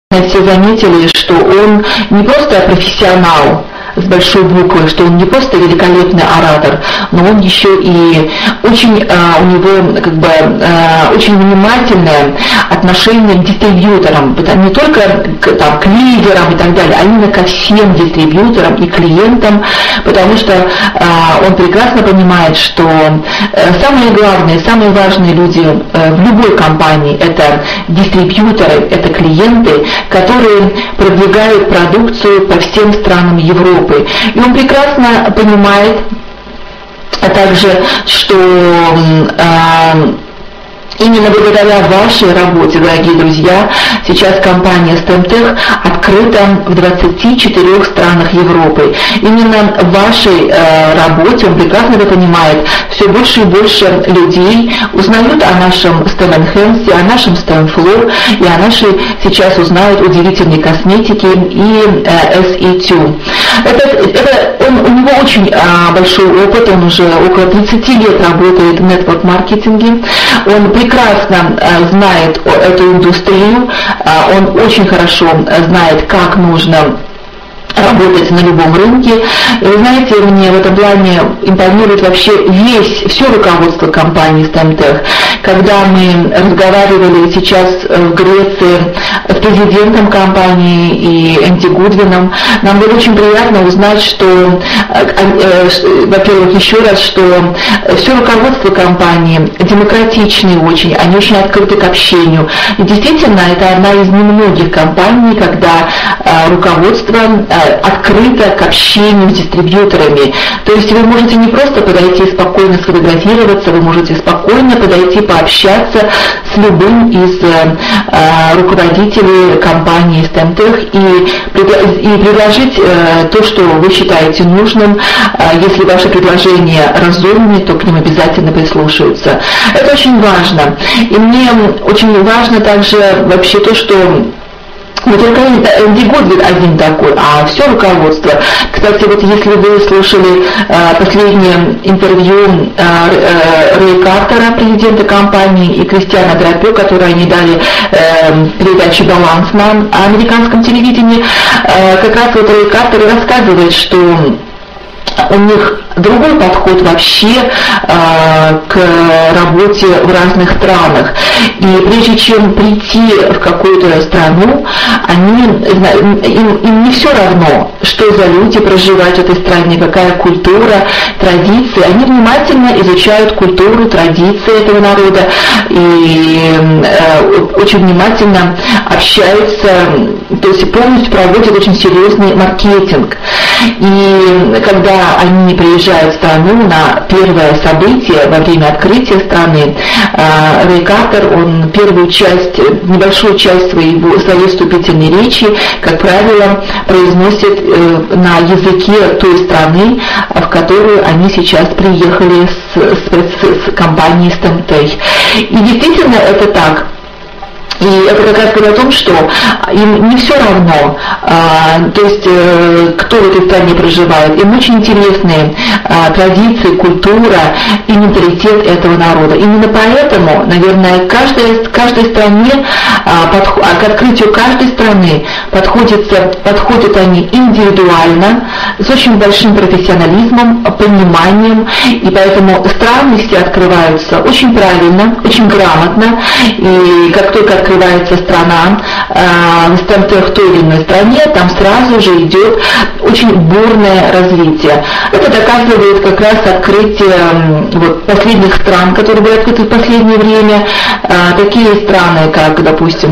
все заметили, что он не просто профессионал с большой буквы, что он не просто великолепный оратор, но он еще и очень, у него очень внимательное отношение к дистрибьюторам, не только к лидерам и так далее, а именно ко всем дистрибьюторам и клиентам, потому что он прекрасно понимает, что самые главные, самые важные люди в любой компании – это дистрибьюторы, это клиенты, которые продвигают продукцию по всем странам Европы. И он прекрасно понимает также, что именно благодаря вашей работе, дорогие друзья, сейчас компания STEMTech открыта в 24 странах Европы. Именно в вашей работе, он прекрасно это понимает, все больше и больше людей узнают о нашем STEM Enhance, о нашем STEM Floor и о нашей сейчас узнают удивительной косметике и SE2. У него очень большой опыт, он уже около 30 лет работает в нетворк-маркетинге, он прекрасно знает эту индустрию, он очень хорошо знает, как нужно работать на любом рынке. И вы знаете, мне в этом плане импонирует вообще все руководство компании STEMTech. Когда мы разговаривали сейчас в Греции с президентом компании и Энди Гудвином, нам было очень приятно узнать, что, во-первых, еще раз, что все руководство компании демократичные очень, они очень открыты к общению. И действительно, это одна из немногих компаний, когда руководство открыто к общению с дистрибьюторами. То есть вы можете не просто подойти и спокойно сфотографироваться, вы можете спокойно подойти пообщаться с любым из руководителей компании STEMTech и предложить то, что вы считаете нужным. Если ваше предложение разумное, то к ним обязательно прислушаются. Это очень важно. И мне очень важно также вообще то, что не только Энди Гудвин один такой, а все руководство. Кстати, вот если вы слушали последнее интервью Рэя Картера, президента компании, и Кристиана Драпё, которые они дали передаче «Баланс» на американском телевидении, как раз вот Рэй Картер рассказывает, что у них другой подход вообще к работе в разных странах. И прежде чем прийти в какую-то страну, им не все равно, что за люди проживают в этой стране, какая культура, традиции. Они внимательно изучают культуру, традиции этого народа и очень внимательно общаются, то есть полностью проводят очень серьезный маркетинг. И когда они приезжают в страну на первое событие во время открытия страны, Рэй Картер, он небольшую часть своей вступительной речи, как правило, произносит на языке той страны, в которую они сейчас приехали с компанией STEMTech. И действительно это так. И это как раз говорит о том, что им не все равно, то есть кто в этой стране проживает, им очень интересны традиции, культура и менталитет этого народа. Именно поэтому, наверное, каждой стране, к открытию каждой страны подходят они индивидуально, с очень большим профессионализмом, пониманием, и поэтому страны все открываются очень правильно, очень грамотно, и как только открывается страна в STEMTech в той или иной стране, там сразу же идет очень бурное развитие. Это доказывает как раз открытие последних стран, которые были открыты в последнее время. Такие страны, как, допустим,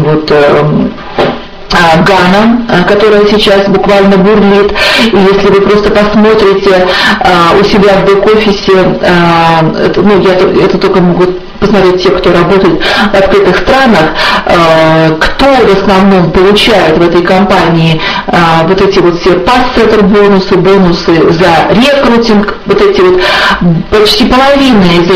Гана, которая сейчас буквально бурлит, и если вы просто посмотрите у себя в бэк-офисе, это только могут посмотреть те, кто работает в открытых странах, кто в основном получает в этой компании вот эти вот все пассеттер бонусы за рекрутинг, вот эти вот почти половина из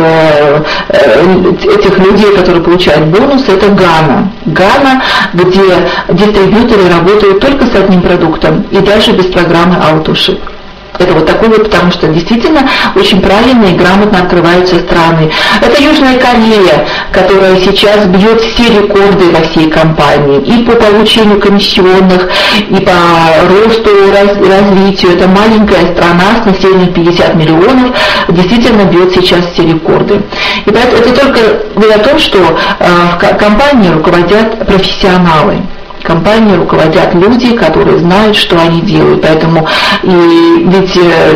этих людей, которые получают бонусы, это Гана. Гана, где дистрибьюторы работают только с одним продуктом и даже без программы AutoShip. Это вот такой вот, потому что действительно очень правильно и грамотно открываются страны. Это Южная Корея, которая сейчас бьет все рекорды во всей компании. И по получению комиссионных, и по росту, развитию. Это маленькая страна с населением 50 миллионов, действительно бьет сейчас все рекорды. И поэтому это только говорит о том, что в компании руководят профессионалы. Компании руководят люди, которые знают, что они делают. Поэтому ведь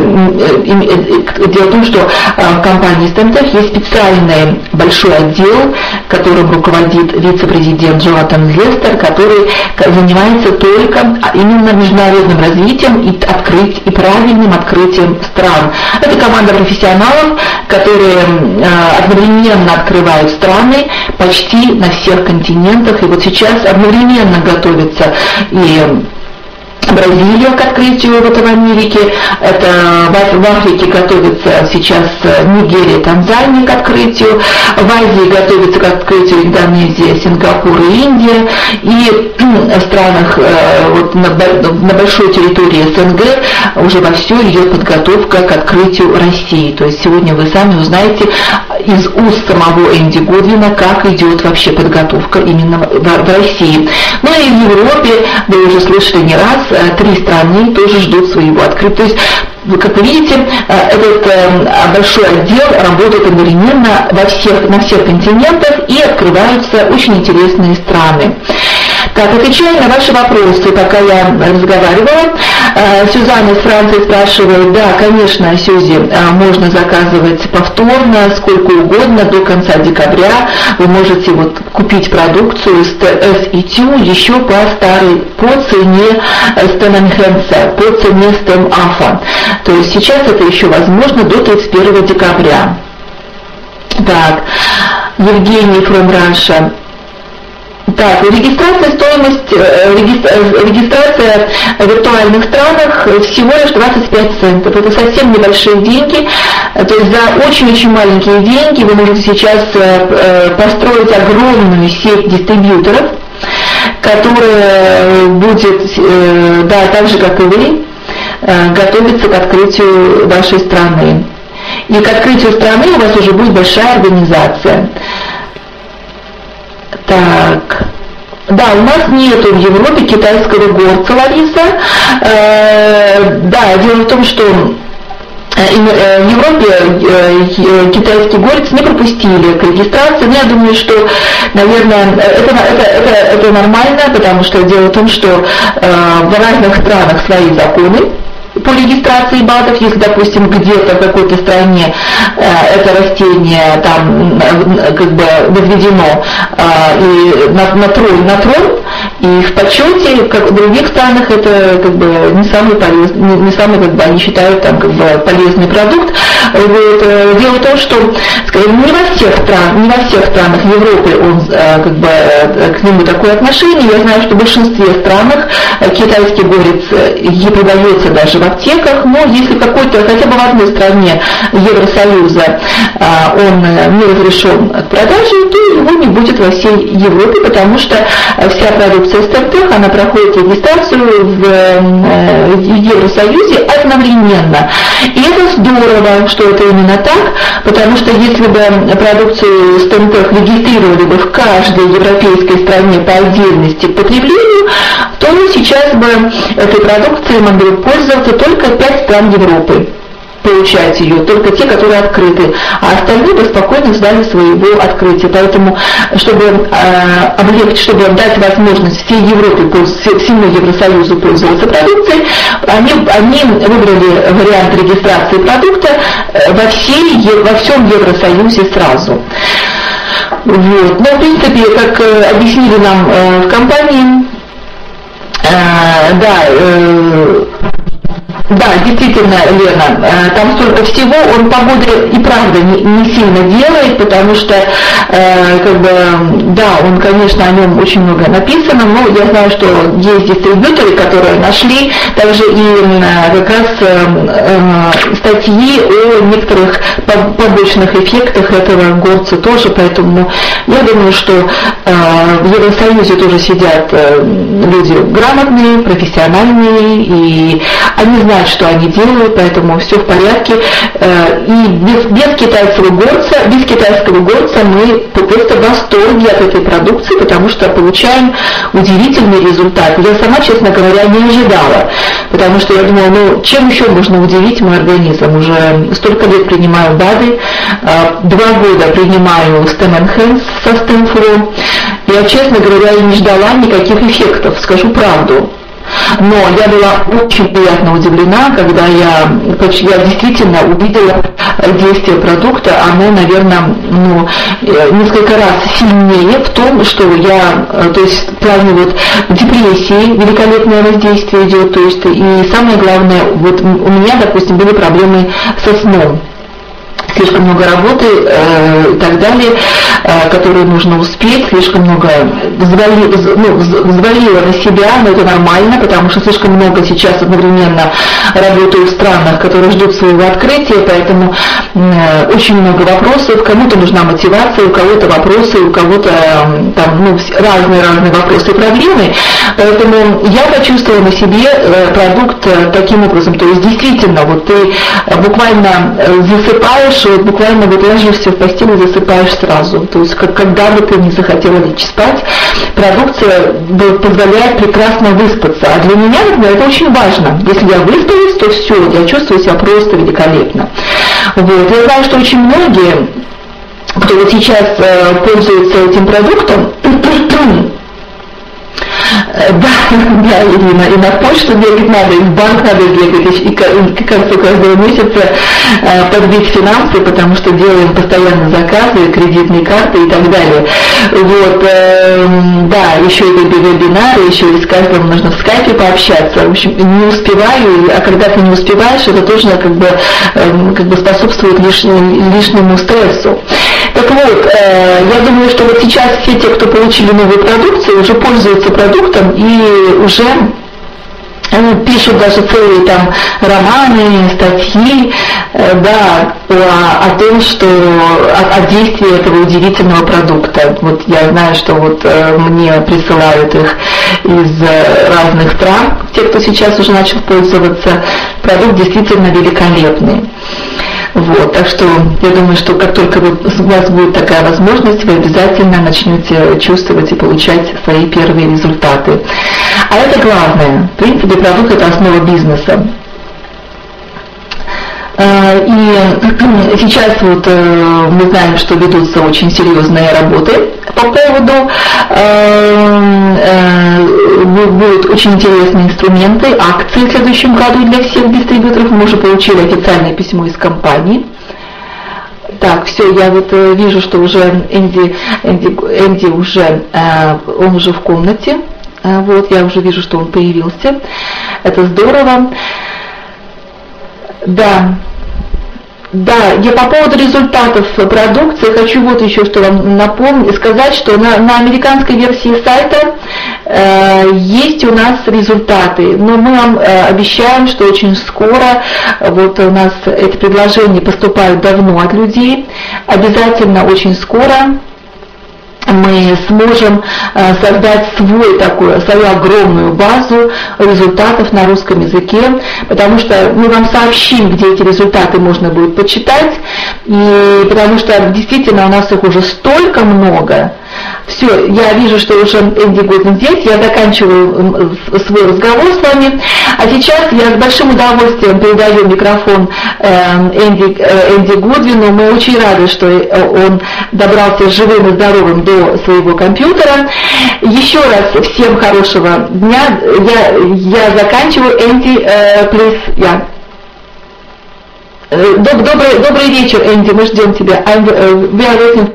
дело в том, что в компании Stantec есть специальный большой отдел, которым руководит вице-президент Джонатан Лестер, который занимается только именно международным развитием и правильным открытием стран. Это команда профессионалов, которые одновременно открывают страны почти на всех континентах. И вот сейчас одновременно готовится и Бразилия к открытию в Америке, это в Африке готовится сейчас Нигерия, Танзания к открытию, в Азии готовится к открытию Индонезия, Сингапур и Индия, и в странах вот, на большой территории СНГ уже вовсю идет подготовка к открытию России. То есть сегодня вы сами узнаете из уст самого Энди Годвина, как идет вообще подготовка именно в России. Ну и в Европе, вы уже слышали не раз, 3 страны тоже ждут своего открытия. То есть, как вы видите, этот большой отдел работает одновременно на всех континентах, и открываются очень интересные страны. Так, отвечая на ваши вопросы, пока я разговаривала, Сюзанна из Франции спрашивает, да, конечно, Сюзи, можно заказывать повторно, сколько угодно, до конца декабря вы можете вот купить продукцию S и Тю еще по цене Стененхенса, по цене Стен-Афа. То есть сейчас это еще возможно до 31 декабря. Так, Евгений from Russia. Так, регистрация в виртуальных странах всего лишь 25 центов. Это совсем небольшие деньги. То есть за очень-очень маленькие деньги вы можете сейчас построить огромную сеть дистрибьюторов, которая будет, да, так же, как и вы, готовиться к открытию вашей страны. И к открытию страны у вас уже будет большая организация. Так, да, у нас нету в Европе китайского горца, Лариса. Да, дело в том, что в Европе китайский горец не пропустили к регистрации, но я думаю, что, наверное, это нормально, потому что дело в том, что в разных странах свои законы по регистрации БАДов. Если, допустим, где-то в какой-то стране это растение там как бы возведено и на трон, и в почете, как в других странах, это как бы не самый полезный, не самый, как бы они считают там как бы полезный продукт. Вот, дело в том, что, скажем, не во всех странах Европы он как бы к нему такое отношение. Я знаю, что в большинстве странах китайский горец продается даже в аптеках, но если какой-то, хотя бы в одной стране Евросоюза он не разрешен к продаже, то его не будет во всей Европе, потому что вся продукция Stantec, она проходит регистрацию в Евросоюзе одновременно. И это здорово, что это именно так, потому что если бы продукцию Stantec регистрировали бы в каждой европейской стране по отдельности к потреблению, то сейчас бы этой продукцией могли пользоваться только 5 стран Европы. Получать ее, только те, которые открыты, а остальные бы спокойно ждали своего открытия. Поэтому, чтобы облегчить, чтобы дать возможность всей Европе, всему Евросоюзу пользоваться продукцией, они выбрали вариант регистрации продукта во всем Евросоюзе сразу. Вот. Но, в принципе, как объяснили нам в компании, да, действительно, Лена, там столько всего, он погоды и правда не сильно делает, потому что, как бы, да, он, конечно, о нем очень много написано, но я знаю, что есть дистрибьюторы, которые нашли также и как раз статьи о некоторых побочных эффектах этого горца тоже, поэтому я думаю, что в Евросоюзе тоже сидят люди грамотные, профессиональные, и они знают, знают, что они делают, поэтому все в порядке. И без китайского горца мы просто в восторге от этой продукции, потому что получаем удивительный результат. Я сама, честно говоря, не ожидала, потому что я думала, ну чем еще можно удивить мой организм? Уже столько лет принимаю БАДы, 2 года принимаю Stem Enhance со StemFlow. Я, честно говоря, и не ждала никаких эффектов, скажу правду. Но я была очень приятно удивлена, когда я действительно увидела действие продукта. Оно, наверное, несколько раз сильнее в том, что то есть в плане вот депрессии великолепное воздействие идет, то есть и самое главное, вот у меня, допустим, были проблемы со сном. Слишком много работы и так далее, которые нужно успеть, слишком много взвалила на себя, но это нормально, потому что слишком много сейчас одновременно работаю в странах, которые ждут своего открытия, поэтому очень много вопросов, кому-то нужна мотивация, у кого-то вопросы, у кого-то там разные вопросы и проблемы, поэтому я почувствовала на себе продукт таким образом, то есть действительно, вот ты буквально засыпаешь, вот буквально вот ложишься в постель и засыпаешь сразу. То есть когда бы ты не захотела лечь спать, продукция позволяет прекрасно выспаться. А для меня, например, это очень важно. Если я выспалась, то все, я чувствую себя просто великолепно. Вот. Я знаю, что очень многие, кто вот сейчас пользуется этим продуктом, да, Ирина, и на почту бегать надо, и в банк надо бегать, и к концу каждого месяца подбить финансы, потому что делаем постоянно заказы, кредитные карты и так далее. Вот, да, еще и вебинары, еще и с каждым нужно в скайпе пообщаться. В общем, не успеваю, а когда ты не успеваешь, это тоже как бы способствует лишнему стрессу. Так вот, я думаю, что вот сейчас все те, кто получили новую продукцию, уже пользуются продуктом и уже пишут даже целые там романы, статьи, да, о том, что о действии этого удивительного продукта. Вот я знаю, что вот мне присылают их из разных стран, те, кто сейчас уже начал пользоваться. Продукт действительно великолепный. Вот, так что я думаю, что как только у вас будет такая возможность, вы обязательно начнете чувствовать и получать свои первые результаты. А это главное. В принципе, продукт – это основа бизнеса. И сейчас вот мы знаем, что ведутся очень серьезные работы по поводу, будут очень интересные инструменты, акции в следующем году для всех дистрибьюторов. Мы уже получили официальное письмо из компании. Так, все, я вот вижу, что уже Энди уже, он уже в комнате. Вот, я уже вижу, что он появился. Это здорово. Да, я по поводу результатов продукции хочу вот еще что вам напомнить, сказать, что на американской версии сайта есть у нас результаты, но мы вам обещаем, что очень скоро, вот у нас эти предложения поступают давно от людей, обязательно очень скоро мы сможем создать свою огромную базу результатов на русском языке, потому что мы вам сообщим, где эти результаты можно будет почитать, и потому что действительно у нас их уже столько много. Все, я вижу, что уже Энди Гудвин здесь, я заканчиваю свой разговор с вами, а сейчас я с большим удовольствием передаю микрофон Энди Гудвину. Мы очень рады, что он добрался живым и здоровым до своего компьютера. Еще раз всем хорошего дня, я заканчиваю. Энди, please, yeah. Добрый вечер, Энди, мы ждем тебя. We are waiting.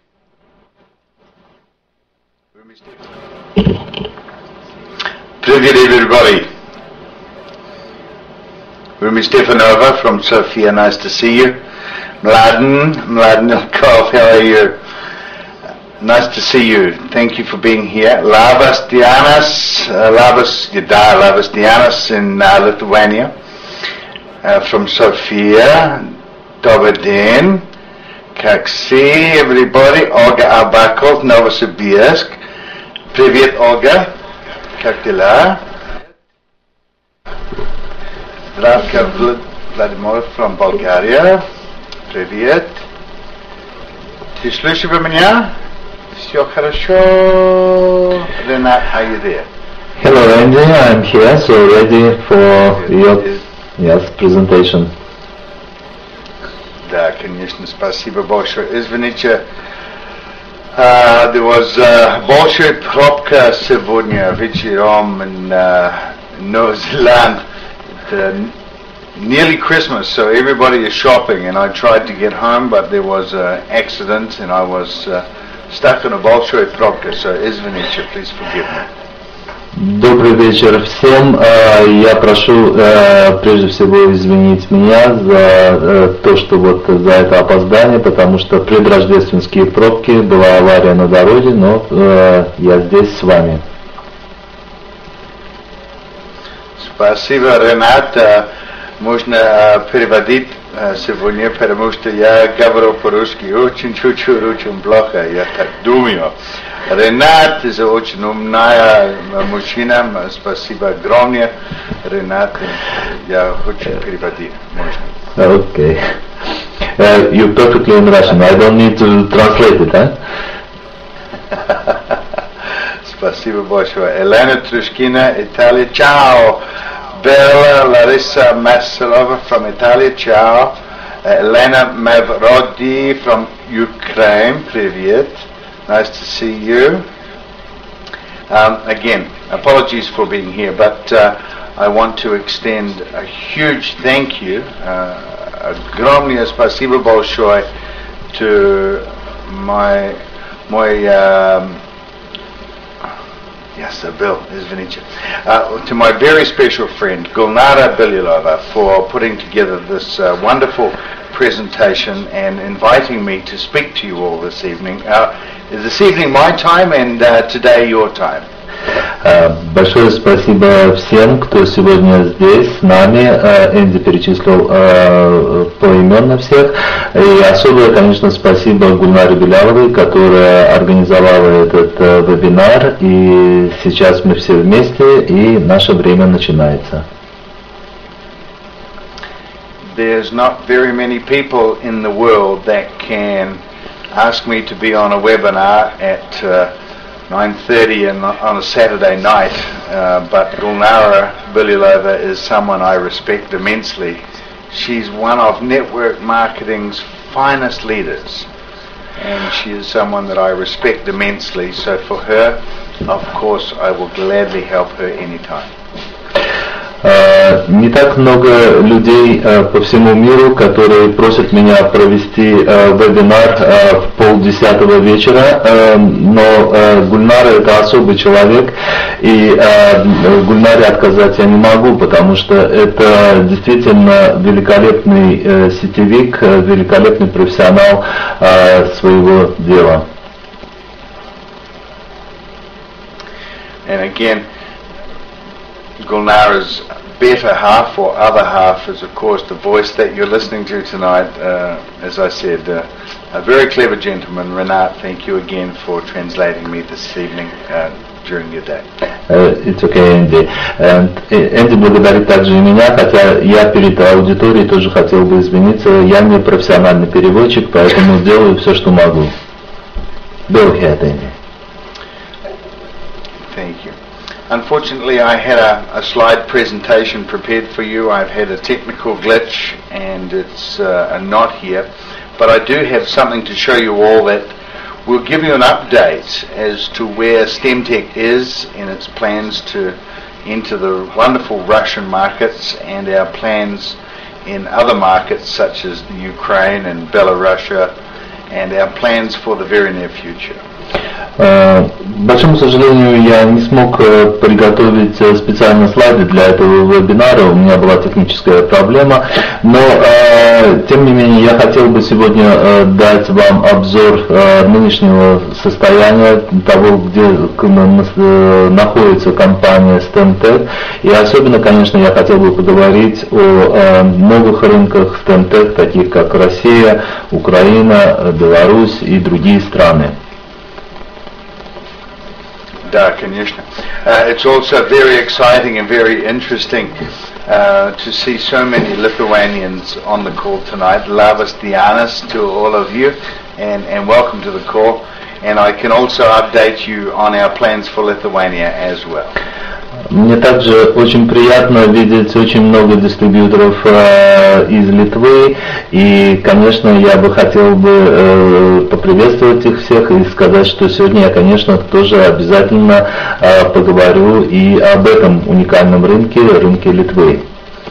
Привет, everybody. Rumi Stefanova from Sofia, nice to see you. Mladen Ilkov, how are you? Nice to see you. Thank you for being here. Labas Dianas in Lithuania. From Sofia. Dobrodin. Kaksi, everybody. Olga Abakov, Novosibirsk. Привет, Olga. Как дела? Здравка, Владимир from Bulgaria. Привет. Ты слышишь меня? Все хорошо. Renat, how are you there? Hello Andy, I'm here, so ready for your presentation. Да, конечно, спасибо большое. Извините, there was большая пробка сегодня вечером in New Zealand. Nearly Christmas, so everybody is shopping, and I tried to get home, but there was an accident, and I was stuck in a большой пробка. So, извините, please forgive me. Добрый вечер всем. Я прошу прежде всего извинить меня за то, что вот за это опоздание, потому что предрождественские пробки, была авария на дороге, но я здесь с вами. Спасибо, Ренат. Можно переводить сегодня, потому что я говорю по-русски очень чуть-чуть, очень плохо, я так думаю. Ренат, это очень умная мужчина, спасибо огромное. Ренат, я хочу переводить, можно? Okay. You're perfectly in Russian, I don't need to translate it, huh? Спасибо большое. Елена Трушкина, Italia, ciao. Bella Larissa Massalova from Italy, ciao. Elena Mavrodi from Ukraine, привет. Nice to see you. Again, apologies for being here, but I want to extend a huge thank you, огромное спасибо большое to my to my very special friend Gulnara Bilyalova for putting together this wonderful presentation and inviting me to speak to you all this evening. This evening my time and today your time. Большое спасибо всем, кто сегодня здесь с нами. Энди перечислил поименно всех. И особое, конечно, спасибо Гульнаре Беляловой, которая организовала этот вебинар. И сейчас мы все вместе, и наше время начинается. There's not very many people in the world that can ask me to be on a webinar at 9:30 on a Saturday night, but Gulnara Bilyalova is someone I respect immensely. She's one of network marketing's finest leaders, and she is someone that I respect immensely, so for her, of course, I will gladly help her anytime. Не так много людей по всему миру, которые просят меня провести вебинар в 9:30 вечера, но Гульнара это особый человек, и Гульнаре отказать я не могу, потому что это действительно великолепный сетевик, великолепный профессионал своего дела. And again, Gulnara's better half or other half is of course the voice that you're listening to tonight. As I said, a very clever gentleman. Renat, thank you again for translating me this evening during your day. It's okay, Andy. Энди благодарит также и меня, хотя я перед аудиторией тоже хотел бы извиниться. Я не профессиональный переводчик, поэтому сделаю все, что могу. Go ahead, Andy. Thank you. Unfortunately, I had a slide presentation prepared for you. I've had a technical glitch and it's not here. But I do have something to show you all that will give you an update as to where STEMtech is in its plans to enter the wonderful Russian markets and our plans in other markets such as the Ukraine and Belarus and our plans for the very near future. К большому сожалению, я не смог приготовить специально слайды для этого вебинара, у меня была техническая проблема, но тем не менее я хотел бы сегодня дать вам обзор нынешнего состояния, того, где находится компания STEMtech, и особенно, конечно, я хотел бы поговорить о новых рынках STEMtech, таких как Россия, Украина, Беларусь и другие страны. Да, конечно. It's also very exciting and very interesting to see so many Lithuanians on the call tonight. Labas Dianas to all of you, and welcome to the call. And I can also update you on our plans for Lithuania as well. Мне также очень приятно видеть очень много дистрибьюторов из Литвы, и, конечно, я бы хотел бы поприветствовать их всех и сказать, что сегодня я, конечно, тоже обязательно поговорю и об этом уникальном рынке Литвы.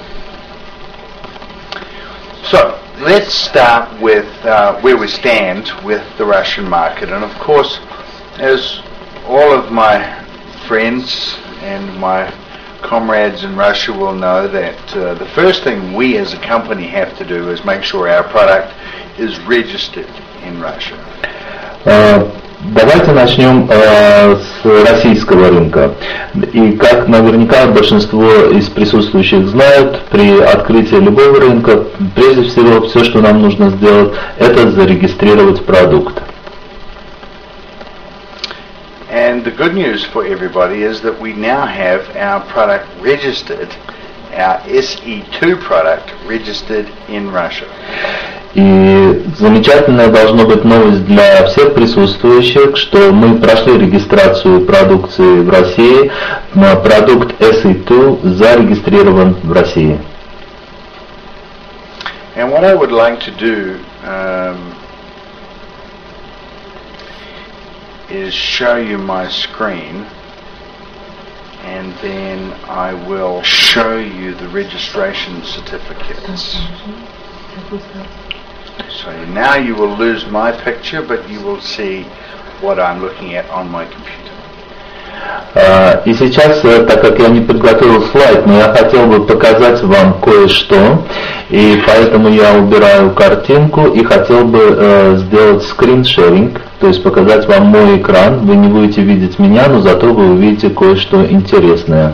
So, let's start with where we stand with the Russian market. And of course, as all of my friends and my comrades in Russia will know, that the first thing we as a company have to do is make sure our product is registered in Russia. Давайте начнем с российского рынка. И как наверняка большинство из присутствующих знают, при открытии любого рынка, прежде всего, все, что нам нужно сделать, это зарегистрировать продукт. And the good news for everybody is that we now have our product registered, our SE2 product registered in Russia. И замечательная должна быть новость для всех присутствующих, что мы прошли регистрацию продукции в России, продукт SE2 зарегистрирован в России. And what I would like to do is show you my screen, and then I will show you the registration certificates. So now you will lose my picture, but you will see what I'm looking at on my computer. И сейчас, так как я не подготовил слайд, но я хотел бы показать вам кое-что, и поэтому я убираю картинку и хотел бы сделать скриншеринг, то есть показать вам мой экран. Вы не будете видеть меня, но зато вы увидите кое-что интересное.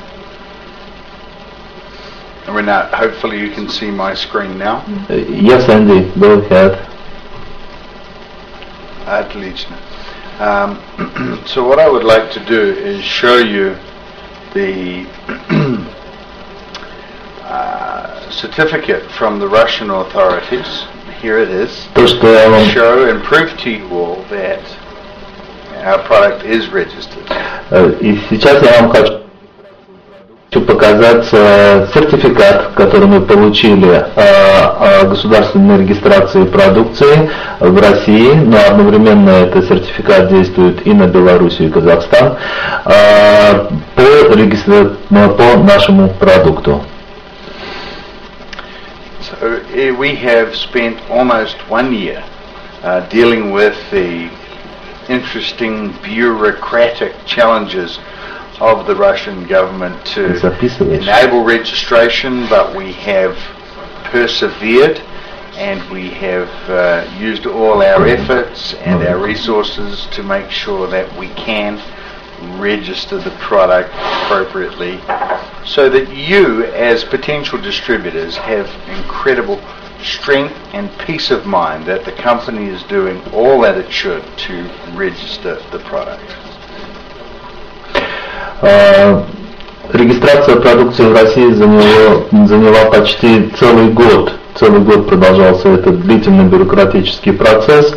Renat, hopefully you can see my screen now. Yes, Andy, go ahead. Отлично. So what I would like to do is show you the certificate from the Russian authorities. Here it is. Show and prove to you all that our product is registered. И сейчас я вам хочу показать сертификат, который мы получили о государственной регистрации продукции в России, но одновременно этот сертификат действует и на Белоруссию и Казахстан по нашему продукту. So we have spent almost 1 year dealing with the interesting bureaucratic challenges of the Russian government to enable registration, but we have persevered, and we have used all our efforts and our resources to make sure that we can register the product appropriately, so that you as potential distributors have incredible strength and peace of mind that the company is doing all that it should to register the product. Регистрация продукции в России заняла почти целый год. Целый год продолжался этот длительный бюрократический процесс,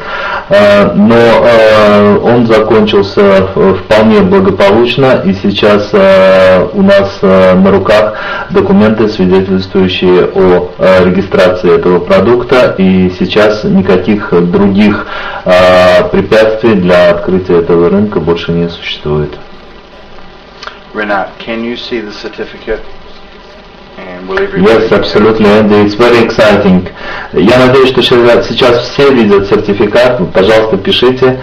но он закончился вполне благополучно, и сейчас у нас на руках документы, свидетельствующие о регистрации этого продукта, и сейчас никаких других препятствий для открытия этого рынка больше не существует. Renat, can you see the certificate? And will Yes, absolutely, Andy. It's very exciting. Я надеюсь, что сейчас все видят сертификат. Пожалуйста, пишите.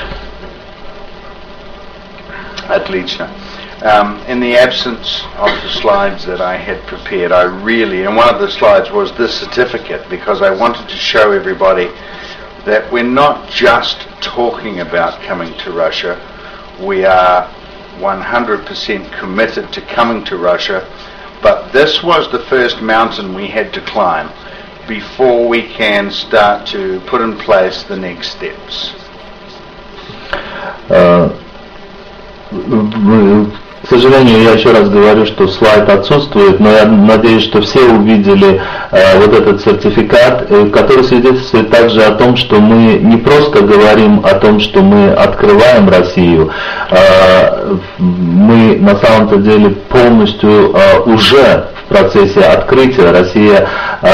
Отлично. In the absence of the slides that I had prepared, and one of the slides was this certificate, because I wanted to show everybody that we're not just talking about coming to Russia. We are 100% committed to coming to Russia, but this was the first mountain we had to climb before we can start to put in place the next steps. К сожалению, я еще раз говорю, что слайд отсутствует, но я надеюсь, что все увидели вот этот сертификат, который свидетельствует также о том, что мы не просто говорим о том, что мы открываем Россию, мы на самом-то деле полностью уже в процессе открытия. Россия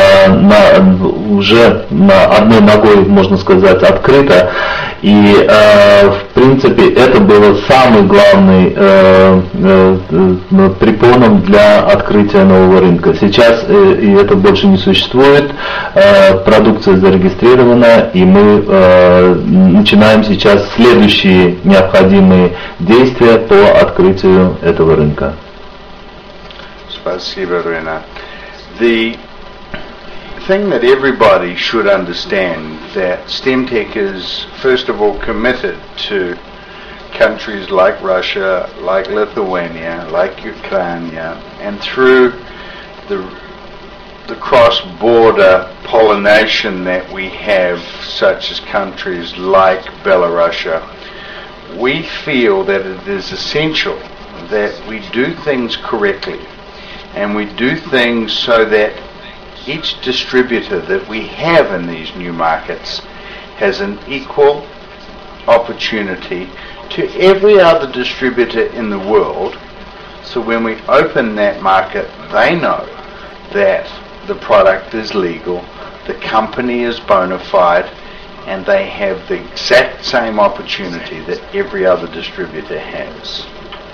уже на одной ногой, можно сказать, открыта. И в принципе это было самый главный препоном для открытия нового рынка. Сейчас и это больше не существует, продукция зарегистрирована, и мы начинаем сейчас следующие необходимые действия по открытию этого рынка. Спасибо, Рена. The thing that everybody should understand that STEMTech is first of all committed to countries like Russia, like Lithuania, like Ukraine, and through the cross-border pollination that we have, such as countries like Belarus, we feel that it is essential that we do things correctly, and we do things so that each distributor that we have in these new markets has an equal opportunity to every other distributor in the world. So when we open that market, they know that the product is legal, the company is bona fide, and they have the exact same opportunity that every other distributor has.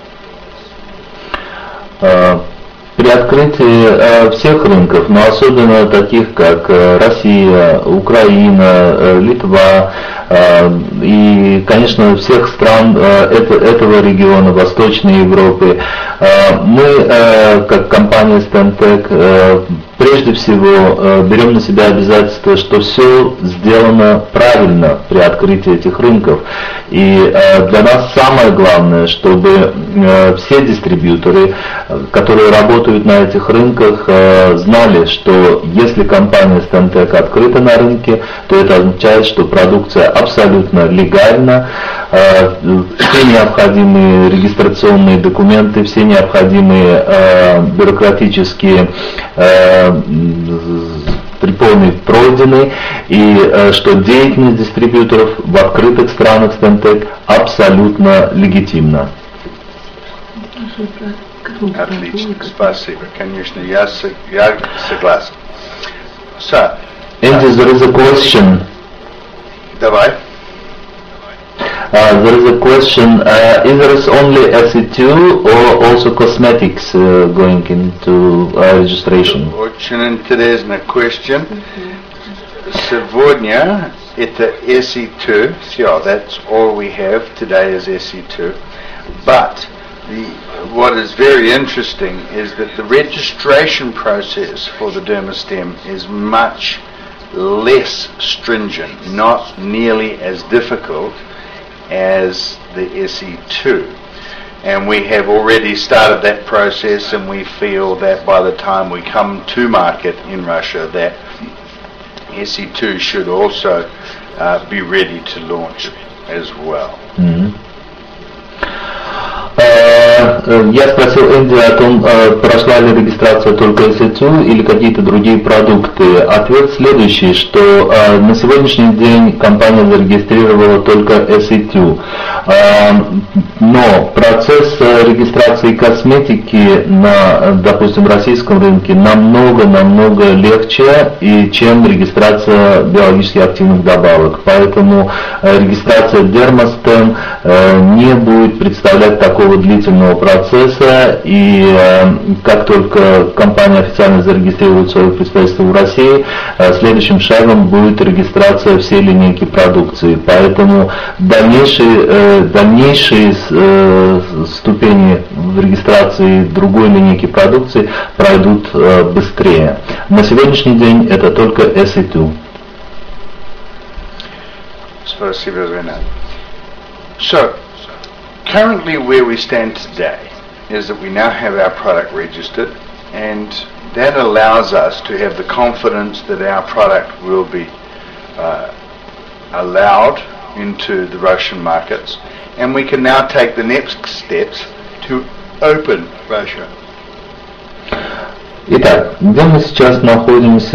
При открытии всех рынков, но особенно таких как Россия, Украина, Литва и, конечно, всех стран этого региона, Восточной Европы, мы, как компания STEMTech, прежде всего берем на себя обязательство, что все сделано правильно при открытии этих рынков. И для нас самое главное, чтобы все дистрибьюторы, которые работают на этих рынках, знали, что если компания STEMTech открыта на рынке, то это означает, что продукция абсолютно легальна, все необходимые регистрационные документы, все необходимые бюрократические препоны пройдены, и что деятельность дистрибьюторов в открытых странах STEMTech абсолютно легитимна. Отлично, спасибо. Конечно, я согласен. So, Andy, there is a question. Давай. There is a question, is there only SE2 or also cosmetics going into registration? Очень интересный question. Сегодня это SE2, so that's all we have today is SE2. But what is very interesting is that the registration process for the DermaStem is much less stringent, not nearly as difficult as the SE2. And we have already started that process, and we feel that by the time we come to market in Russia, that SE2 should also be ready to launch as well. Mm-hmm. Я спросил Энди о том, прошла ли регистрация только SE2 или какие-то другие продукты. Ответ следующий, что на сегодняшний день компания зарегистрировала только SE2. Но процесс регистрации косметики на, допустим, российском рынке намного легче, чем регистрация биологически активных добавок. Поэтому регистрация DermaStem не будет представлять такого длительного процесса, и как только компания официально зарегистрирует свое представительство в России, следующим шагом будет регистрация всей линейки продукции. Поэтому дальнейшие ступени в регистрации другой линейки продукции пройдут быстрее. На сегодняшний день это только SE2. Спасибо, Ренат. So, currently where we stand today is that we now have our product registered, and that allows us to have the confidence that our product will be allowed into the Russian markets, and we can now take the next steps to open Russia. Итак, где мы сейчас находимся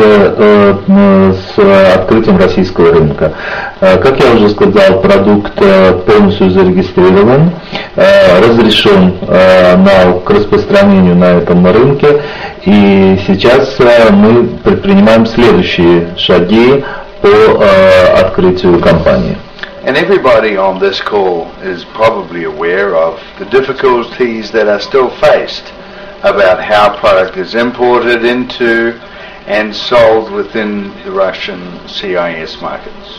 с открытием российского рынка? Как я уже сказал, продукт полностью зарегистрирован, разрешен к распространению на этом рынке, и сейчас мы предпринимаем следующие шаги по открытию компании. And everybody on this call is probably aware of the difficulties that are still faced about how product is imported into and sold within the Russian CIS markets.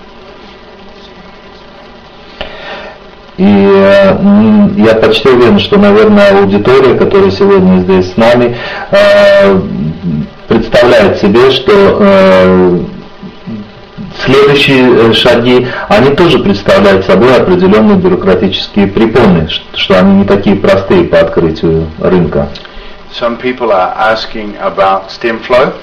И я почти уверен, что, наверное, аудитория, которая сегодня здесь с нами, представляет себе, что следующие шаги, они тоже представляют собой определенные бюрократические препоны, что они не такие простые по открытию рынка. Some people are asking about STEMFlow,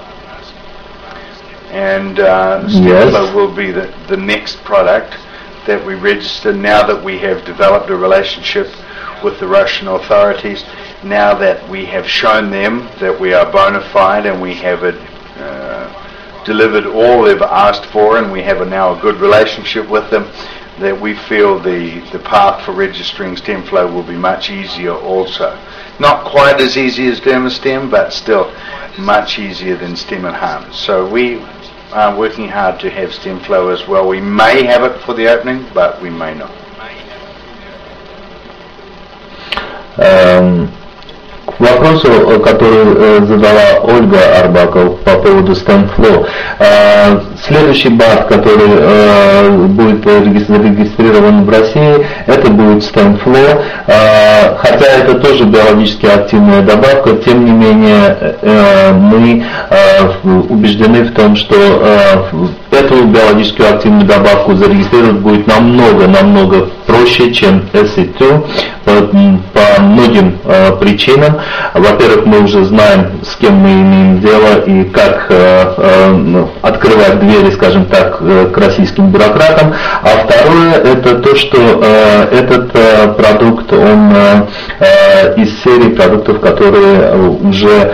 and STEMFlow will be the next product that we register now that we have developed a relationship with the Russian authorities, now that we have shown them that we are bona fide and we have delivered all they've asked for, and we have now a good relationship with them, that we feel the path for registering STEMFlow will be much easier also. Not quite as easy as DermaStem, but still much easier than STEM Enhance. So we are working hard to have STEMFlow as well. We may have it for the opening, but we may not. К вопросу, который задала Ольга Арбаков по поводу STEMFlow. Следующий БАТ, который будет зарегистрирован в России, это будет STEMFlow. Хотя это тоже биологически активная добавка, тем не менее мы убеждены в том, что эту биологически активную добавку зарегистрировать будет намного проще, чем SE2 по многим причинам. Во-первых, мы уже знаем, с кем мы имеем дело и как открывать двери, скажем так, к российским бюрократам. А второе, это то, что этот продукт, он из серии продуктов, которые уже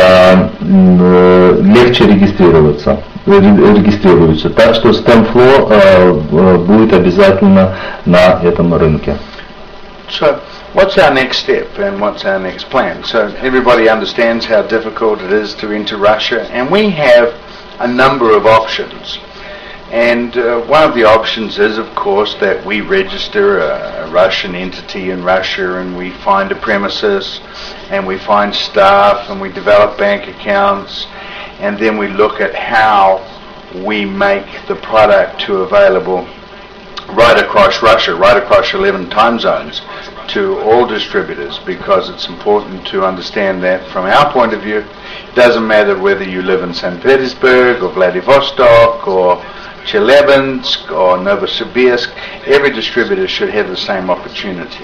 легче регистрируются. Так что STEMFlow будет обязательно на этом рынке. So, what's our next step and what's our next plan? So everybody understands how difficult it is to enter Russia, and we have a number of options. And one of the options is, of course, that we register a Russian entity in Russia, and we find a premises, and we find staff, and we develop bank accounts, and then we look at how we make the product available right across Russia, right across 11 time zones, to all distributors, because it's important to understand that from our point of view, it doesn't matter whether you live in St. Petersburg or Vladivostok or Chelyabinsk or Novosibirsk, every distributor should have the same opportunity.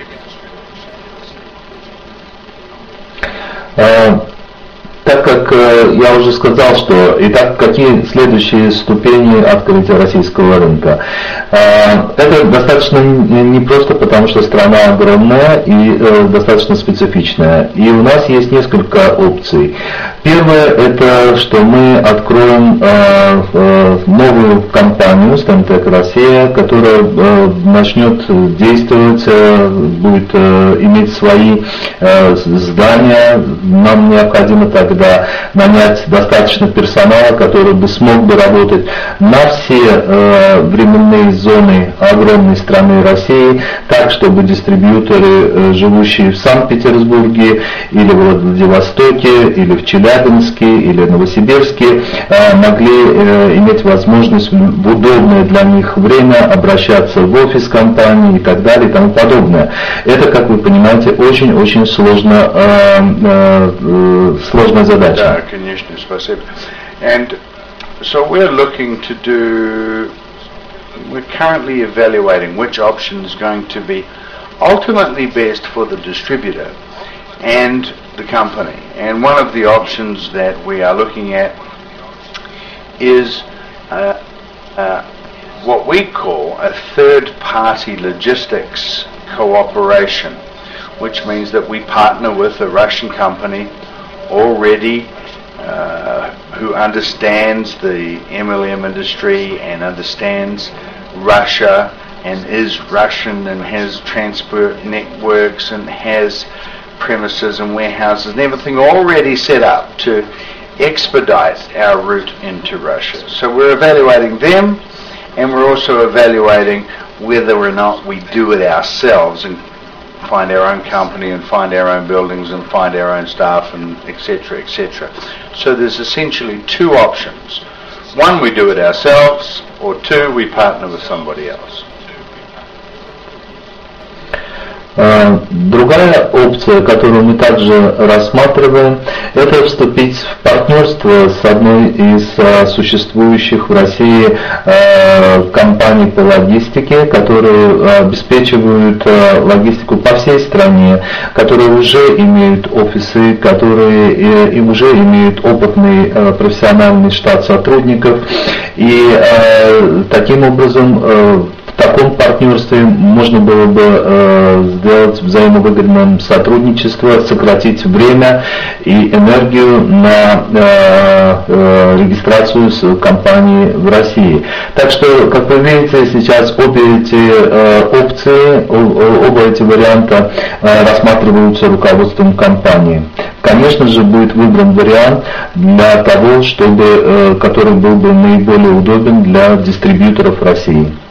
Так как я уже сказал, что итак, какие следующие ступени открытия российского рынка. Это достаточно непросто, потому что страна огромная и достаточно специфичная. И у нас есть несколько опций. Первое, это что мы откроем новую компанию STEMTech Россия, которая начнет действовать, будет иметь свои здания. Нам необходимо тогда нанять достаточно персонала, который бы смог бы работать на все временные зоны огромной страны России, так, чтобы дистрибьюторы, живущие в Санкт-Петербурге, или в Владивостоке, или в Челябинске, или в Новосибирске, могли иметь возможность в удобное для них время обращаться в офис компании и так далее и тому подобное. Это, как вы понимаете, очень-очень сложная задача. Да, конечно, спасибо. And so we're currently evaluating which option is going to be ultimately best for the distributor and the company. And one of the options that we are looking at is what we call a third-party logistics cooperation, which means that we partner with a Russian company already who understands the MLM industry and understands Russia and is Russian and has transport networks and has premises and warehouses and everything already set up to expedite our route into Russia. So we're evaluating them, and we're also evaluating whether or not we do it ourselves and find our own company and find our own buildings and find our own staff and etc., etc. So there's essentially two options. One, we do it ourselves, or two, we partner with somebody else. Другая опция, которую мы также рассматриваем, это вступить в партнерство с одной из существующих в России компаний по логистике, которые обеспечивают логистику по всей стране, которые уже имеют офисы, которые и уже имеют опытный профессиональный штат сотрудников. И таким образом в таком партнерстве можно было бы сделать взаимовыгодное сотрудничество, сократить время и энергию на регистрацию компании в России. Так что, как вы видите, сейчас обе эти опции, оба эти варианта рассматриваются руководством компании. Конечно же, будет выбран вариант для того, который был бы наиболее удобен для дистрибьюторов России.